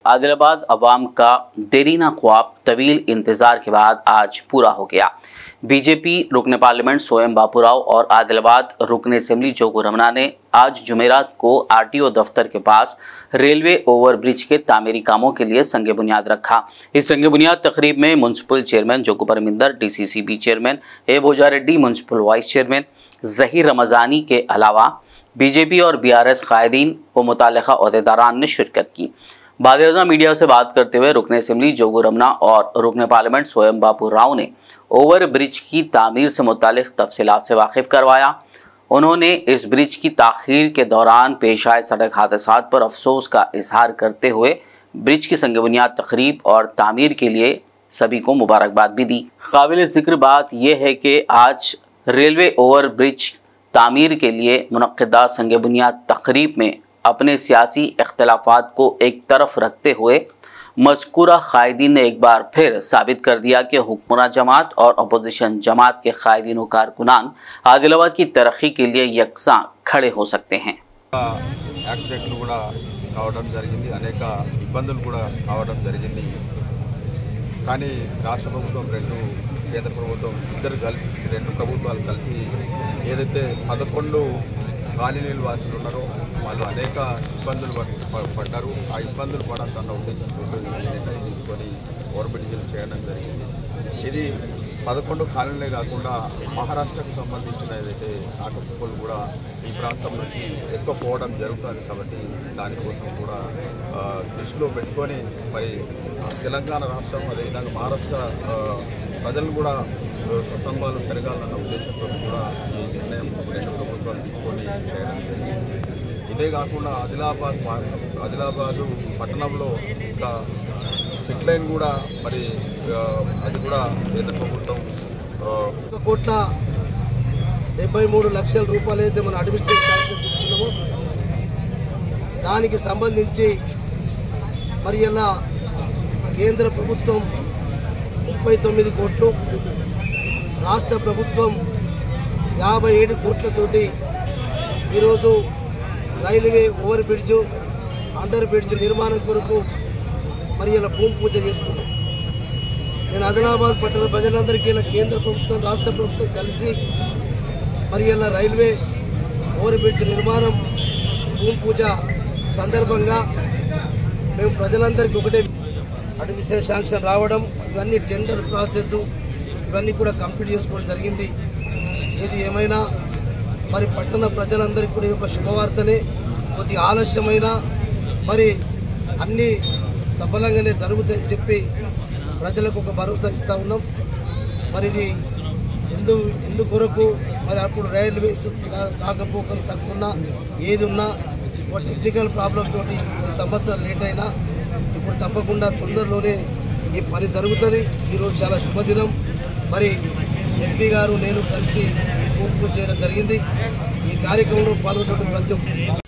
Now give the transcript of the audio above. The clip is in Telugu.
आदिलाबाद अवाम का देरीना ख्वाब तवील इंतजार के बाद आज पूरा हो गया। बीजेपी रुकने पार्लियामेंट सोयम बापूराव और आदिलाबाद रुकने असेंबली जोगू रमना ने आज जुमेरात को आरटीओ दफ्तर के पास रेलवे ओवरब्रिज के तामीरी कामों के लिए संग बुनियाद रखा। इस संग बुनियाद तकरीब में municipal chairman Jogu Paraminder, DCCB chairman A Bhoja Reddy, municipal vice chairman Zaheer Ramzani के अलावा बीजेपी और बीआरएस कायदीन व मुताल्लिका ओहदेदारान ने शिरकत की। बाद मीडिया से बात करते हुए रुकने असेंबली जोगू रमना और रुकने पार्लियामेंट सोयम बापूराव ने ओवर ब्रिज की तामीर से मुतालिक तफसीलात से वाकिफ करवाया। उन्होंने इस ब्रिज की ताखीर के दौरान पेश आए सड़क हादसात पर अफसोस का इजहार करते हुए ब्रिज की संग बुनियाद तकरीब और तामीर के लिए सभी को मुबारकबाद भी दी। काबिल ज़िक्र बात यह है कि आज रेलवे ओवर ब्रिज तामीर के लिए मुनक्किदा संग बुनियाद तकरीब में अपने सियासी इख्तलाफात को एक तरफ रखते हुए मज़कूरा कायदीन ने एक बार फिर साबित कर दिया कि हुक्मरान जमात और अपोजिशन जमात के कायदीन व कारकुनान आदिलाबाद की तरक्की के लिए यकसां खड़े हो सकते हैं। యాక్సిడెంట్లు కూడా కావడం జరిగింది, అనేక ఇబ్బందులు కూడా కావడం జరిగింది। కానీ రాష్ట్ర ప్రభుత్వం కేంద్ర ప్రభుత్వం రెండు ప్రభుత్వాలు కలిసి ఏదైతే 11 కాలనీల వాసులు ఉన్నారో వాళ్ళు అనేక ఇబ్బందులు పడ్డారు। ఆ ఇబ్బందులు పడాలన్న ఉద్దేశంతో నిర్ణయం తీసుకొని ఓవర్బ్రిడ్జ్లు చేయడం జరిగింది। ఇది 11 కాలనీలే కాకుండా మహారాష్ట్రకు సంబంధించిన ఏదైతే ఆటోలు కూడా ఈ ప్రాంతం నుంచి ఎక్కువ పోవడం జరుగుతుంది। కాబట్టి దానికోసం కూడా దృష్టిలో పెట్టుకొని మరి తెలంగాణ రాష్ట్రం అదేవిధంగా మహారాష్ట్ర ప్రజలు కూడా సత్సంబాలు పెరగాలన్న ఉద్దేశంతో కూడా ఈ నిర్ణయం రెండు ప్రభుత్వాలు తీసుకొని చేయడం జరిగింది। ఇదే కాకుండా ఆదిలాబాదు పట్టణంలో ఇంకా పిట్ లైన్ కూడా మరి అది కూడా కేంద్ర ప్రభుత్వం 1,73 లక్షల రూపాయలు అయితే మన అడ్మినిస్ట్రేషన్ శాంక్షన్ తీసుకున్నామో దానికి సంబంధించి మరి ఇలా కేంద్ర ప్రభుత్వం 39 కోట్లు, రాష్ట్ర ప్రభుత్వం 57 కోట్లతోటి ఈరోజు railway over bridge, under bridge నిర్మాణం కొరకు మరి ఇలా భూమి పూజ చేస్తున్నాం। నేను ఆదిలాబాద్ పట్టణ ప్రజలందరికీ ఇలా కేంద్ర ప్రభుత్వం రాష్ట్ర ప్రభుత్వం కలిసి మరి ఇలా రైల్వే ఓవర్ బ్రిడ్జ్ నిర్మాణం భూమి పూజ సందర్భంగా మేము ప్రజలందరికీ ఒకటే అడ్మినిస్ట్రేషన్ శాంక్షన్ రావడం, ఇవన్నీ టెండర్ ప్రాసెస్ ఇవన్నీ కూడా కంప్లీట్ చేసుకోవడం జరిగింది। ఏది ఏమైనా మరి పట్టణ ప్రజలందరికీ కూడా ఒక శుభవార్తనే, కొద్ది ఆలస్యమైన మరి అన్నీ సఫలంగానే జరుగుతాయని చెప్పి ప్రజలకు ఒక భరోసా ఇస్తూ ఉన్నాం। మరి ఇది ఎందుకొరకు మరి అప్పుడు రైల్వేస్ కాకపోకలు తక్కువ ఏది ఉన్నా ఒక టెక్నికల్ ప్రాబ్లం తోటి ఈ సంవత్సరం లేట్ అయినా ఇప్పుడు తప్పకుండా తొందరలోనే ఈ పని జరుగుతుంది। ఈరోజు చాలా శుభదినం। మరి ఎంపీ గారు నేను కలిసి పూర్తి చేయడం జరిగింది। ఈ కార్యక్రమంలో పాల్గొన్న ప్రతి